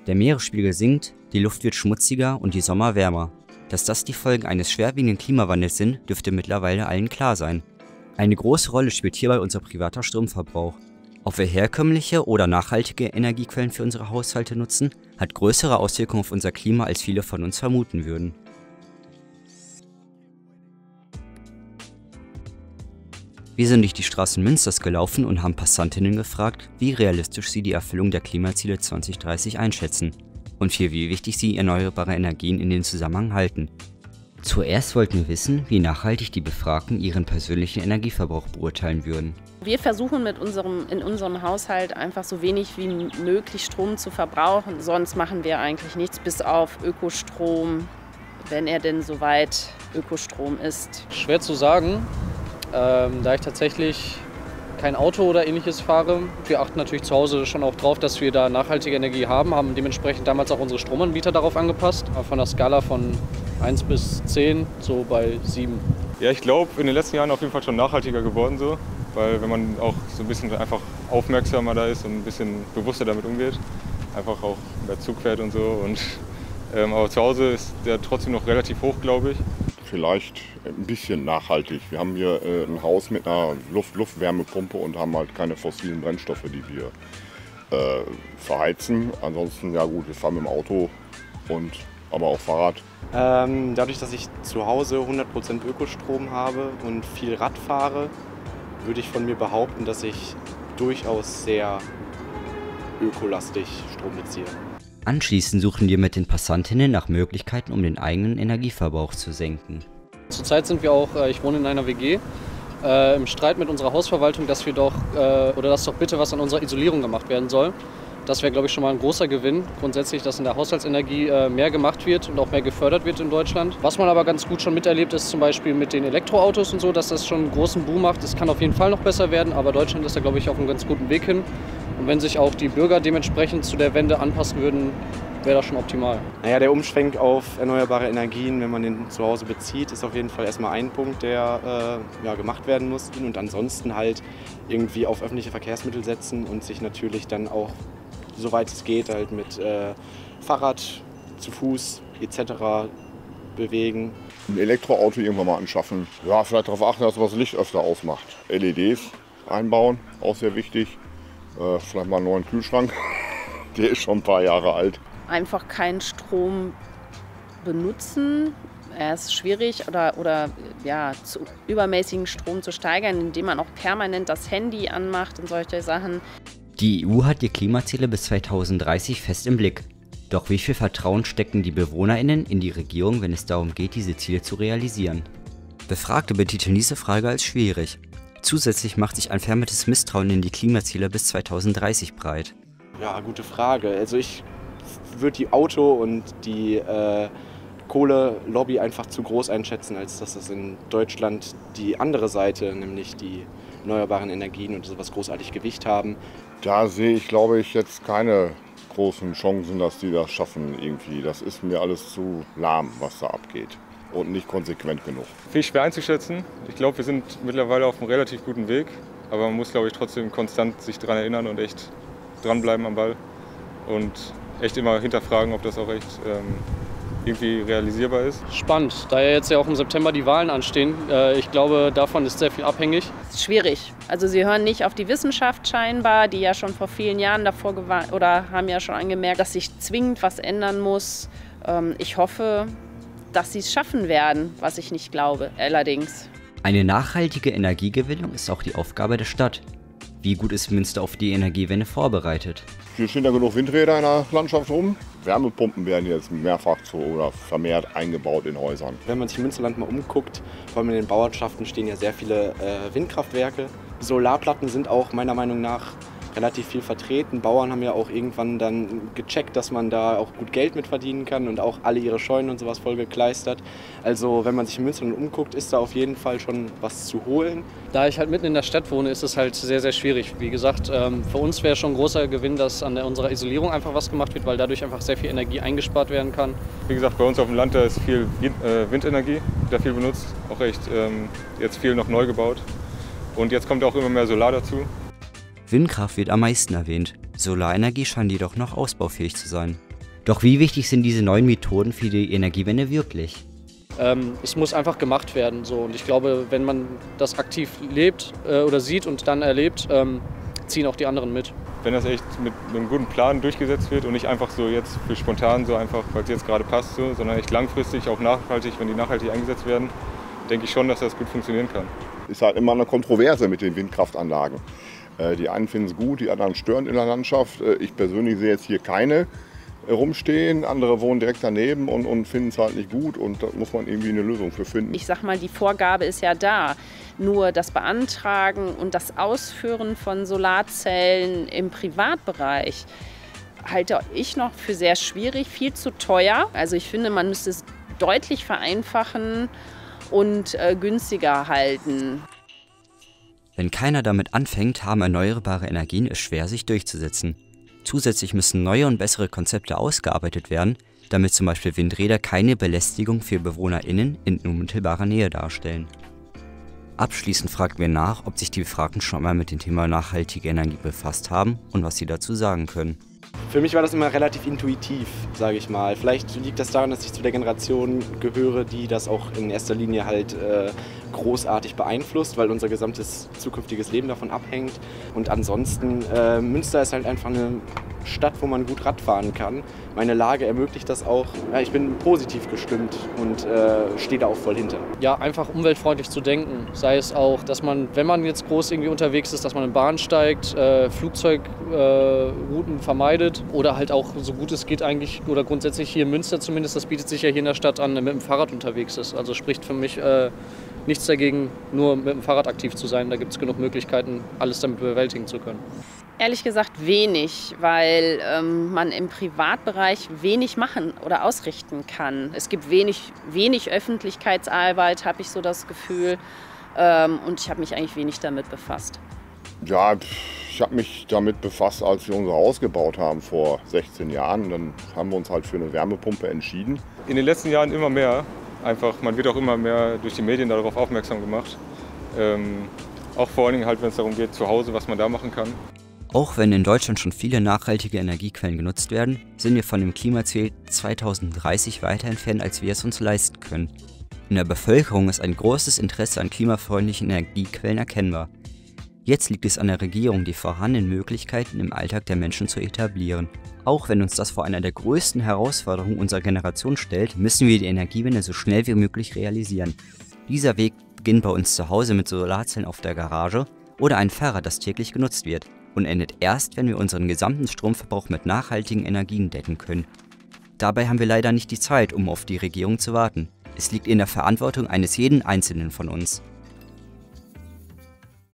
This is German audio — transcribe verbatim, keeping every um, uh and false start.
Der Meeresspiegel sinkt, die Luft wird schmutziger und die Sommer wärmer. Dass das die Folgen eines schwerwiegenden Klimawandels sind, dürfte mittlerweile allen klar sein. Eine große Rolle spielt hierbei unser privater Stromverbrauch. Ob wir herkömmliche oder nachhaltige Energiequellen für unsere Haushalte nutzen, hat größere Auswirkungen auf unser Klima, als viele von uns vermuten würden. Wir sind durch die Straßen Münsters gelaufen und haben Passantinnen gefragt, wie realistisch sie die Erfüllung der Klimaziele zwanzig dreißig einschätzen und für wie wichtig sie erneuerbare Energien in den Zusammenhang halten. Zuerst wollten wir wissen, wie nachhaltig die Befragten ihren persönlichen Energieverbrauch beurteilen würden. Wir versuchen mit unserem, in unserem Haushalt einfach so wenig wie möglich Strom zu verbrauchen. Sonst machen wir eigentlich nichts bis auf Ökostrom, wenn er denn soweit Ökostrom ist. Schwer zu sagen, ähm, da ich tatsächlich kein Auto oder ähnliches fahre. Wir achten natürlich zu Hause schon auch drauf, dass wir da nachhaltige Energie haben, haben dementsprechend damals auch unsere Stromanbieter darauf angepasst. Aber von der Skala von eins bis zehn, so bei sieben. Ja, ich glaube, in den letzten Jahren auf jeden Fall schon nachhaltiger geworden so. Weil wenn man auch so ein bisschen einfach aufmerksamer da ist und ein bisschen bewusster damit umgeht, einfach auch mehr Zug fährt und so. Und, ähm, aber zu Hause ist der trotzdem noch relativ hoch, glaube ich. Vielleicht ein bisschen nachhaltig. Wir haben hier äh, ein Haus mit einer Luft Luftwärmepumpe und haben halt keine fossilen Brennstoffe, die wir äh, verheizen. Ansonsten, ja gut, wir fahren mit dem Auto und aber auch Fahrrad. Ähm, dadurch, dass ich zu Hause hundert Prozent Ökostrom habe und viel Rad fahre, würde ich von mir behaupten, dass ich durchaus sehr ökolastig Strom beziehe. Anschließend suchen wir mit den Passantinnen nach Möglichkeiten, um den eigenen Energieverbrauch zu senken. Zurzeit sind wir auch, ich wohne in einer W G, äh, im Streit mit unserer Hausverwaltung, dass wir doch, äh, oder dass doch bitte was an unserer Isolierung gemacht werden soll. Das wäre, glaube ich, schon mal ein großer Gewinn. Grundsätzlich, dass in der Haushaltsenergie äh, mehr gemacht wird und auch mehr gefördert wird in Deutschland. Was man aber ganz gut schon miterlebt, ist zum Beispiel mit den Elektroautos und so, dass das schon einen großen Boom macht. Es kann auf jeden Fall noch besser werden, aber Deutschland ist da, glaube ich, auf einem ganz guten Weg hin. Und wenn sich auch die Bürger dementsprechend zu der Wende anpassen würden, wäre das schon optimal. Naja, der Umschwenk auf erneuerbare Energien, wenn man den zu Hause bezieht, ist auf jeden Fall erstmal ein Punkt, der äh, ja, gemacht werden muss. Und ansonsten halt irgendwie auf öffentliche Verkehrsmittel setzen und sich natürlich dann auch, soweit es geht, halt mit äh, Fahrrad, zu Fuß et cetera bewegen. Ein Elektroauto irgendwann mal anschaffen. Ja, vielleicht darauf achten, dass man das Licht öfter ausmacht. L E Ds einbauen, auch sehr wichtig. Äh, vielleicht mal einen neuen Kühlschrank. Der ist schon ein paar Jahre alt. Einfach keinen Strom benutzen. Er ist schwierig oder, oder ja, zu übermäßigen Strom zu steigern, indem man auch permanent das Handy anmacht und solche Sachen. Die E U hat die Klimaziele bis zweitausenddreißig fest im Blick. Doch wie viel Vertrauen stecken die BewohnerInnen in die Regierung, wenn es darum geht, diese Ziele zu realisieren? Befragte betiteln diese Frage als schwierig. Zusätzlich macht sich ein vermehrtes Misstrauen in die Klimaziele bis zweitausenddreißig breit. Ja, gute Frage. Also ich würde die Auto- und die äh, Kohle-Lobby einfach zu groß einschätzen, als dass das in Deutschland die andere Seite, nämlich die erneuerbaren Energien und sowas großartig Gewicht haben. Da sehe ich, glaube ich, jetzt keine großen Chancen, dass die das schaffen irgendwie. Das ist mir alles zu lahm, was da abgeht und nicht konsequent genug. Viel schwer einzuschätzen. Ich glaube, wir sind mittlerweile auf einem relativ guten Weg, aber man muss, glaube ich, trotzdem konstant sich daran erinnern und echt dranbleiben am Ball und echt immer hinterfragen, ob das auch echt ähm, irgendwie realisierbar ist. Spannend, da ja jetzt ja auch im September die Wahlen anstehen. Äh, ich glaube, davon ist sehr viel abhängig. Schwierig. Also sie hören nicht auf die Wissenschaft scheinbar, die ja schon vor vielen Jahren davor gewarnt oder haben ja schon angemerkt, dass sich zwingend was ändern muss. Ähm, ich hoffe, dass sie es schaffen werden, was ich nicht glaube, allerdings. Eine nachhaltige Energiegewinnung ist auch die Aufgabe der Stadt. Wie gut ist Münster auf die Energiewende vorbereitet? Hier stehen ja genug Windräder in der Landschaft rum. Wärmepumpen werden jetzt mehrfach zu oder vermehrt eingebaut in Häusern. Wenn man sich im Münsterland mal umguckt, vor allem in den Bauernschaften stehen ja sehr viele äh, Windkraftwerke. Solarplatten sind auch meiner Meinung nach relativ viel vertreten. Bauern haben ja auch irgendwann dann gecheckt, dass man da auch gut Geld mit verdienen kann und auch alle ihre Scheunen und sowas voll gekleistert. Also wenn man sich im Münsterland umguckt, ist da auf jeden Fall schon was zu holen. Da ich halt mitten in der Stadt wohne, ist es halt sehr, sehr schwierig. Wie gesagt, ähm, für uns wäre schon ein großer Gewinn, dass an der, unserer Isolierung einfach was gemacht wird, weil dadurch einfach sehr viel Energie eingespart werden kann. Wie gesagt, bei uns auf dem Land da ist viel Windenergie, da viel benutzt, auch echt ähm, jetzt viel noch neu gebaut. Und jetzt kommt auch immer mehr Solar dazu. Windkraft wird am meisten erwähnt, Solarenergie scheint jedoch noch ausbaufähig zu sein. Doch wie wichtig sind diese neuen Methoden für die Energiewende wirklich? Ähm, es muss einfach gemacht werden. So. Und ich glaube, wenn man das aktiv lebt äh, oder sieht und dann erlebt, ähm, ziehen auch die anderen mit. Wenn das echt mit einem guten Plan durchgesetzt wird und nicht einfach so jetzt für spontan, so einfach, weil es jetzt gerade passt, so, sondern echt langfristig, auch nachhaltig, wenn die nachhaltig eingesetzt werden, denke ich schon, dass das gut funktionieren kann. Ist halt immer eine Kontroverse mit den Windkraftanlagen. Äh, die einen finden es gut, die anderen stören in der Landschaft. Äh, ich persönlich sehe jetzt hier keine rumstehen, andere wohnen direkt daneben und, und finden es halt nicht gut und da muss man irgendwie eine Lösung für finden. Ich sag mal, die Vorgabe ist ja da. Nur das Beantragen und das Ausführen von Solarzellen im Privatbereich halte ich noch für sehr schwierig, viel zu teuer. Also ich finde, man müsste es deutlich vereinfachen und äh, günstiger halten. Wenn keiner damit anfängt, haben erneuerbare Energien es schwer, sich durchzusetzen. Zusätzlich müssen neue und bessere Konzepte ausgearbeitet werden, damit zum Beispiel Windräder keine Belästigung für BewohnerInnen in unmittelbarer Nähe darstellen. Abschließend fragen wir nach, ob sich die Befragten schon einmal mit dem Thema nachhaltige Energie befasst haben und was sie dazu sagen können. Für mich war das immer relativ intuitiv, sage ich mal. Vielleicht liegt das daran, dass ich zu der Generation gehöre, die das auch in erster Linie halt äh, großartig beeinflusst, weil unser gesamtes zukünftiges Leben davon abhängt. Und ansonsten, äh, Münster ist halt einfach eine Stadt, wo man gut Rad fahren kann. Meine Lage ermöglicht das auch. Ja, ich bin positiv gestimmt und äh, stehe da auch voll hinter. Ja, einfach umweltfreundlich zu denken. Sei es auch, dass man, wenn man jetzt groß irgendwie unterwegs ist, dass man in Bahn steigt, äh, Flugzeugrouten äh, vermeidet oder halt auch so gut es geht eigentlich oder grundsätzlich hier in Münster zumindest, das bietet sich ja hier in der Stadt an, mit dem Fahrrad unterwegs ist. Also spricht für mich äh, nichts dagegen, nur mit dem Fahrrad aktiv zu sein. Da gibt es genug Möglichkeiten, alles damit bewältigen zu können. Ehrlich gesagt wenig, weil ähm, man im Privatbereich wenig machen oder ausrichten kann. Es gibt wenig, wenig Öffentlichkeitsarbeit, habe ich so das Gefühl. Ähm, und ich habe mich eigentlich wenig damit befasst. Ja, ich habe mich damit befasst, als wir unser Haus gebaut haben vor sechzehn Jahren. Dann haben wir uns halt für eine Wärmepumpe entschieden. In den letzten Jahren immer mehr. Einfach, man wird auch immer mehr durch die Medien darauf aufmerksam gemacht. Ähm, auch vor allen Dingen halt, wenn es darum geht, zu Hause, was man da machen kann. Auch wenn in Deutschland schon viele nachhaltige Energiequellen genutzt werden, sind wir von dem Klimaziel zweitausenddreißig weiter entfernt, als wir es uns leisten können. In der Bevölkerung ist ein großes Interesse an klimafreundlichen Energiequellen erkennbar. Jetzt liegt es an der Regierung, die vorhandenen Möglichkeiten im Alltag der Menschen zu etablieren. Auch wenn uns das vor einer der größten Herausforderungen unserer Generation stellt, müssen wir die Energiewende so schnell wie möglich realisieren. Dieser Weg beginnt bei uns zu Hause mit Solarzellen auf der Garage oder einem Fahrrad, das täglich genutzt wird, und endet erst, wenn wir unseren gesamten Stromverbrauch mit nachhaltigen Energien decken können. Dabei haben wir leider nicht die Zeit, um auf die Regierung zu warten. Es liegt in der Verantwortung eines jeden Einzelnen von uns.